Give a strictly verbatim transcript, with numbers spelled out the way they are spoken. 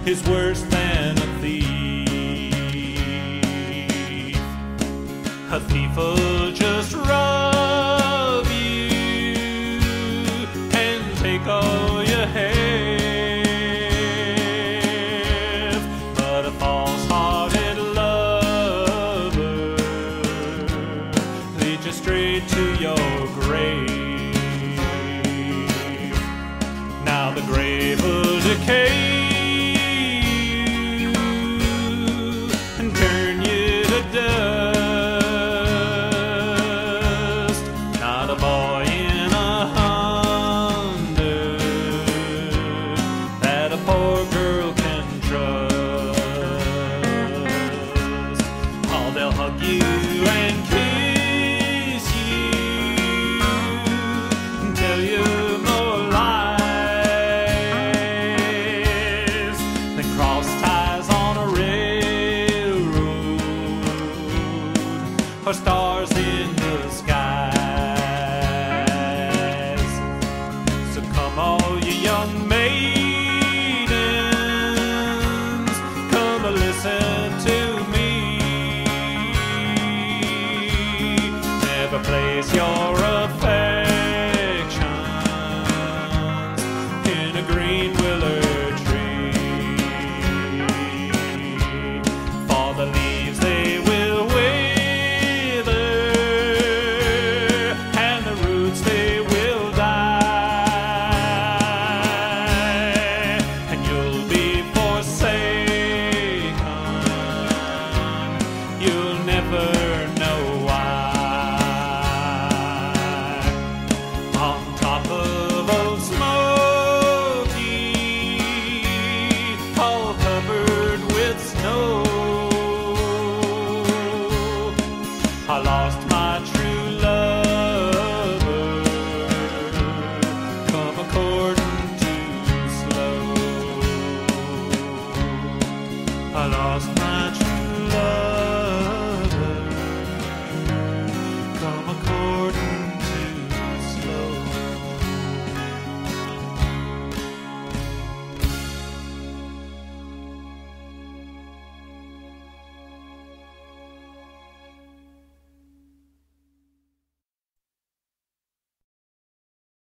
is worse than a thief. A thief will just rob you and take all you have, but a false-hearted lover leads you straight to your grave. Now the grave will decay you and turn you to dust. Not a boy in a hundred that a poor girl can trust. Oh, they'll hug you and kiss you and tell you more lies than cross ties on a railroad or stars in the skies. So come all you young maidens, come and listen to me. Never place your affections in a green willow tree, for the leaves they will wither and the roots they will die, and you'll be forsaken. You'll never know why. On top of Old Smoky, all covered with snow, I lost my true lover, come according too slow. I lost my true love.